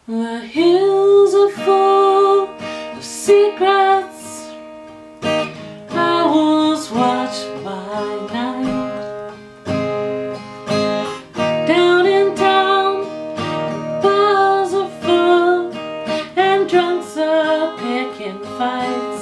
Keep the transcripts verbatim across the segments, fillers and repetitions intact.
The hills are full of secrets. Owls watch by night. Down in town, bars are full and drunks are picking fights.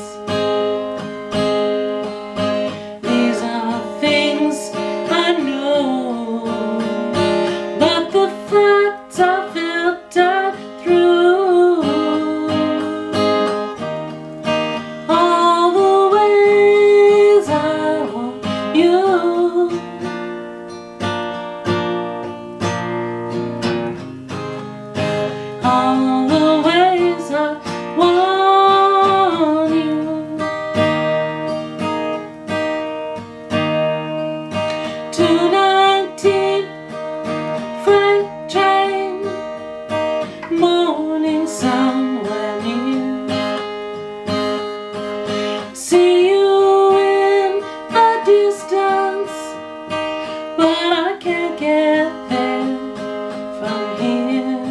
These are things I know, but the facts are filtered through. All the ways I want you, all the ways I want you. two nineteen freight train, morning somewhere near. See you in the distance, but I can't get there from here.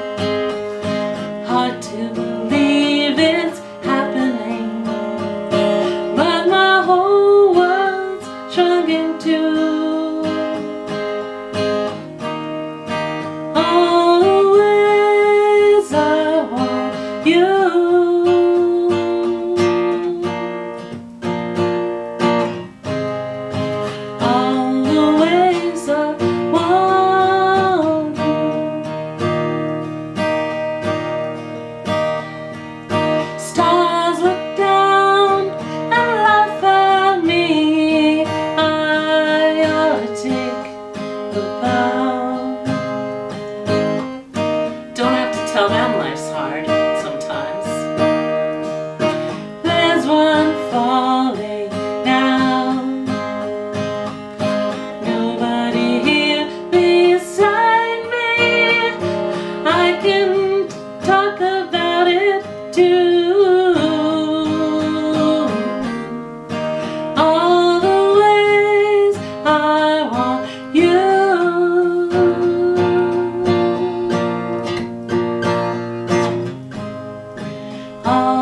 Hard to believe it's happening, but my whole world's shrunk into all the ways I want you. All the ways I want you. Stars look down and laugh at me. I ought to take the bow. Don't have to tell them life's hard sometimes. There's one falling now. Nobody here beside me. I can talk about it too. All the ways I want you. All